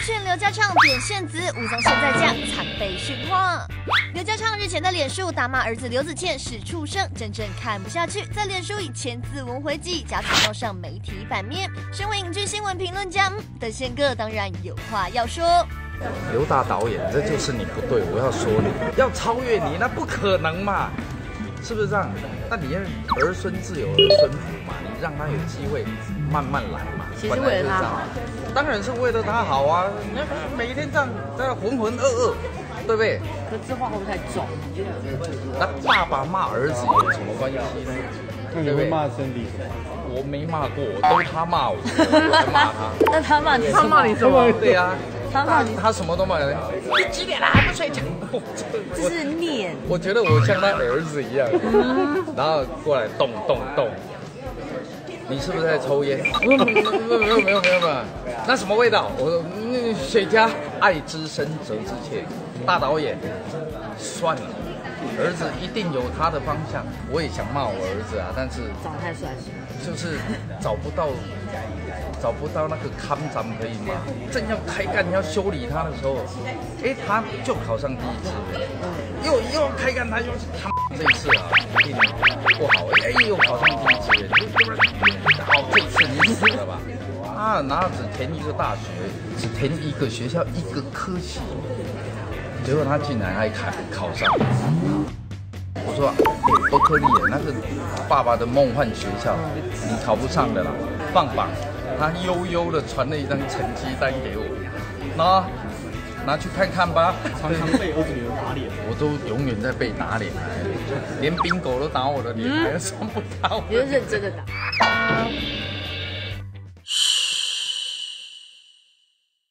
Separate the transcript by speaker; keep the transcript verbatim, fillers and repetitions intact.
Speaker 1: 劝刘家畅点线子，吴宗宪在家惨被训话。刘家畅日前在脸书大骂儿子刘子健是畜生，真正看不下去，在脸书以千字文回击，加速闹上媒体版面。身为影剧新闻评论家的宪哥当然有话要说。
Speaker 2: 刘大导演，这就是你不对，我要说你，要超越你，那不可能嘛，是不是这样？那你要儿孙自有儿孙福嘛，你让他有机会慢慢来嘛。
Speaker 3: 其实为了他好，
Speaker 2: 当然是为了他好啊！你每一天这样在浑浑噩噩，对不对？
Speaker 3: 可这话会不会太重？
Speaker 2: 那爸爸骂儿子有什么关系呢？
Speaker 4: 那你会骂兄弟？
Speaker 2: 我没骂过，都他骂我，我才骂他。
Speaker 3: 那他骂你，
Speaker 4: 他骂你什么？
Speaker 2: 对呀、啊，
Speaker 3: 他骂你，
Speaker 2: 他什么都骂人。你几点了还不睡觉？
Speaker 3: 这是念。
Speaker 2: 我觉得我像他儿子一样，然后过来动动动。你是不是在抽烟？没有没有没有没有没有没有。那什么味道？我说那雪茄，爱之深责之切。大导演，算了。儿子一定有他的方向，我也想骂我儿子啊，但是
Speaker 3: 长得太帅气，
Speaker 2: 就是找不到找不到那个看长可以吗？正要开干要修理他的时候，哎，他就考上第一志愿，又又要开干他又他这一次啊一定不好，哎，又考上第一志愿，好，这次你死了吧？啊，哪只填一个大学，只填一个学校一个科系。结果他竟然还考考上，我说，伯克利那是爸爸的梦幻学校，你考不上的啦，放榜。他悠悠的传了一张成绩单给我，拿拿去看看吧。
Speaker 4: 常常被儿子女儿打脸，
Speaker 2: 我都永远在被打脸，连冰狗都打我的脸，还算不到。
Speaker 3: 你就认真的打。